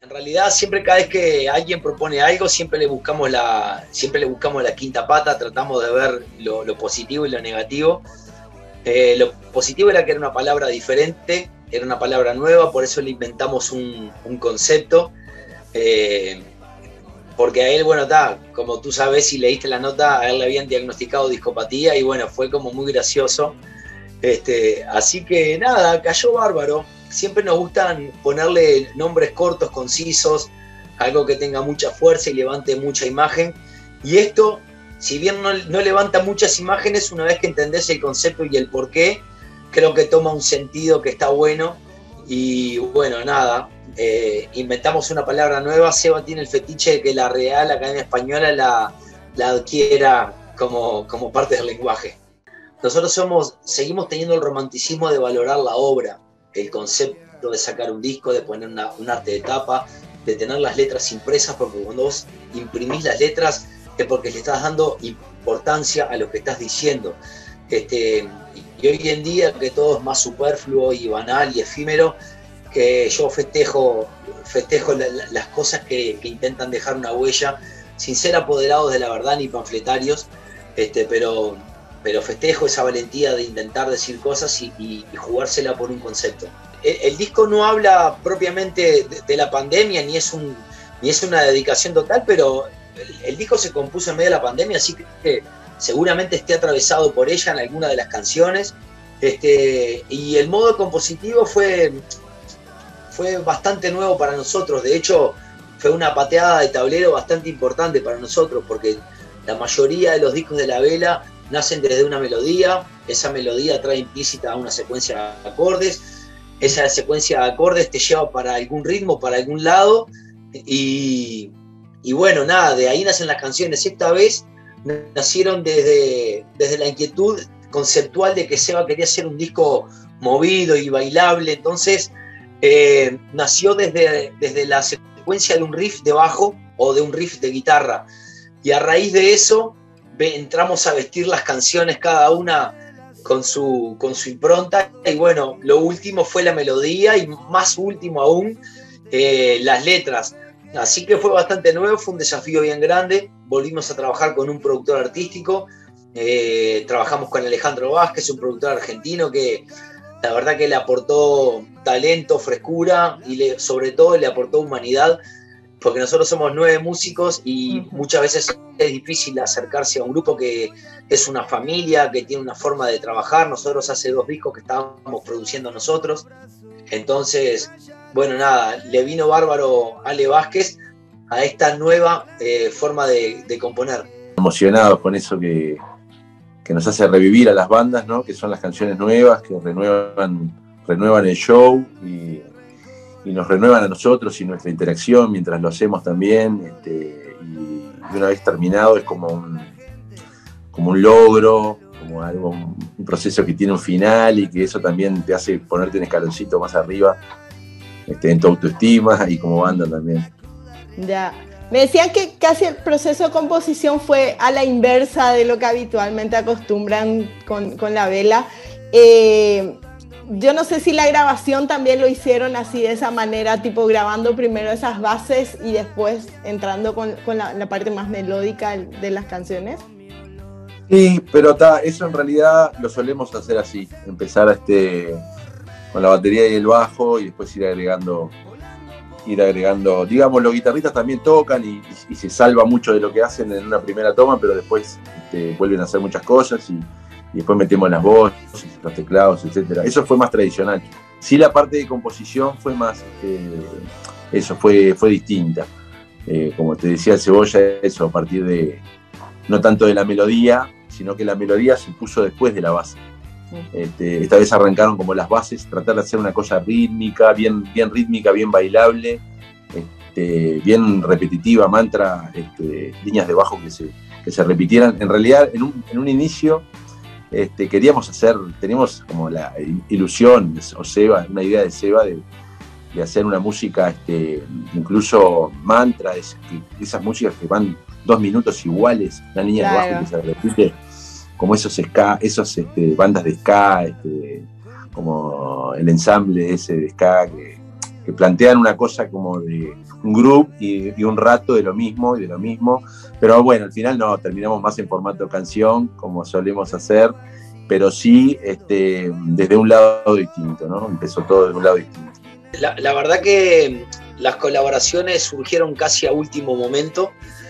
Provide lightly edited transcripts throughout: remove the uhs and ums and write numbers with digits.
En realidad, siempre cada vez que alguien propone algo, siempre le buscamos la quinta pata, tratamos de ver lo positivo y lo negativo. Lo positivo era que era una palabra diferente, era una palabra nueva, por eso le inventamos un concepto. Porque a él, bueno, como tú sabes, si leíste la nota, a él le habían diagnosticado discopatía y bueno, fue como muy gracioso. Así que nada, cayó bárbaro. Siempre nos gustan ponerle nombres cortos, concisos, algo que tenga mucha fuerza y levante mucha imagen. Y esto, si bien no levanta muchas imágenes, una vez que entendés el concepto y el porqué, creo que toma un sentido que está bueno. Y bueno, nada, inventamos una palabra nueva. Seba tiene el fetiche de que la Real Academia Española la adquiera como parte del lenguaje. Nosotros seguimos teniendo el romanticismo de valorar la obra, el concepto de sacar un disco, de poner un arte de tapa, de tener las letras impresas, porque cuando vos imprimís las letras es porque le estás dando importancia a lo que estás diciendo. Y hoy en día que todo es más superfluo y banal y efímero, que yo festejo las cosas que intentan dejar una huella, sin ser apoderados de la verdad ni panfletarios, pero festejo esa valentía de intentar decir cosas y jugársela por un concepto. El disco no habla propiamente de la pandemia, ni es una dedicación total, pero el disco se compuso en medio de la pandemia, así que seguramente esté atravesado por ella en alguna de las canciones. Y el modo compositivo fue bastante nuevo para nosotros. De hecho, fue una pateada de tablero bastante importante para nosotros, porque la mayoría de los discos de La Vela nacen desde una melodía. Esa melodía trae implícita una secuencia de acordes. Esa secuencia de acordes te lleva para algún ritmo, para algún lado. Y bueno, nada, de ahí nacen las canciones. Esta vez nacieron desde la inquietud conceptual de que Seba quería hacer un disco movido y bailable. Entonces nació desde la secuencia de un riff de bajo o de un riff de guitarra. Y a raíz de eso entramos a vestir las canciones cada una con su impronta. Y bueno, lo último fue la melodía y más último aún las letras. Así que fue bastante nuevo, fue un desafío bien grande. Volvimos a trabajar con un productor artístico. Trabajamos con Alejandro Vázquez, un productor argentino que la verdad que le aportó talento, frescura y sobre todo le aportó humanidad, porque nosotros somos 9 músicos y muchas veces es difícil acercarse a un grupo que es una familia, que tiene una forma de trabajar. Nosotros hace 2 discos que estábamos produciendo nosotros. Entonces, bueno, nada, le vino bárbaro Ale Vázquez a esta nueva forma de componer. Emocionados con eso que nos hace revivir a las bandas, ¿no? Que son las canciones nuevas, que renuevan el show y nos renuevan a nosotros y nuestra interacción mientras lo hacemos también. Y una vez terminado es como un logro, como un proceso que tiene un final y que eso también te hace ponerte un escaloncito más arriba en tu autoestima y como banda también. Ya. Me decían que casi el proceso de composición fue a la inversa de lo que habitualmente acostumbran con La Vela. Yo no sé si la grabación también lo hicieron así, de esa manera, tipo grabando primero esas bases y después entrando con la parte más melódica de las canciones. Sí, pero eso en realidad lo solemos hacer así, empezar con la batería y el bajo y después ir agregando, digamos, los guitarristas también tocan y se salva mucho de lo que hacen en una primera toma, pero después vuelven a hacer muchas cosas y después metemos las voces, los teclados, etc. Eso fue más tradicional. Sí, la parte de composición fue más, eso fue distinta. Como te decía el Cebolla, eso a partir de, no tanto de la melodía, sino que la melodía se puso después de la base. Esta vez arrancaron como las bases, tratar de hacer una cosa rítmica, bien rítmica, bien bailable, bien repetitiva, mantra, líneas de bajo que se repitieran. En realidad, en un inicio, teníamos como la ilusión, o Seba, una idea de Seba de hacer una música, incluso mantra, esas músicas que van 2 minutos iguales, una línea de bajo que se repite, como esos ska, bandas de ska, como el ensamble ese de ska que plantean una cosa como de un grupo y un rato de lo mismo, pero bueno, al final no, terminamos más en formato canción, como solemos hacer, pero sí desde un lado distinto, ¿no? Empezó todo desde un lado distinto. La verdad que las colaboraciones surgieron casi a último momento.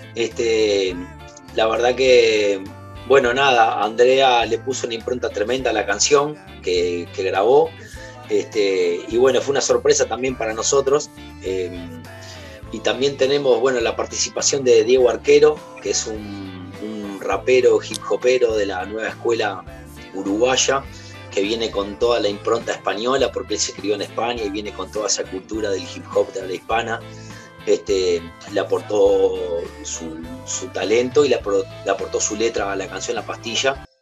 La verdad que, bueno, nada, Andrea le puso una impronta tremenda a la canción que grabó. Y bueno, fue una sorpresa también para nosotros. Y también tenemos, bueno, la participación de Diego Arquero, que es un rapero, hip hopero de la nueva escuela uruguaya, que viene con toda la impronta española, porque él se crió en España y viene con toda esa cultura del hip hop de la hispana. Le aportó su talento y le aportó su letra a la canción La Pastilla.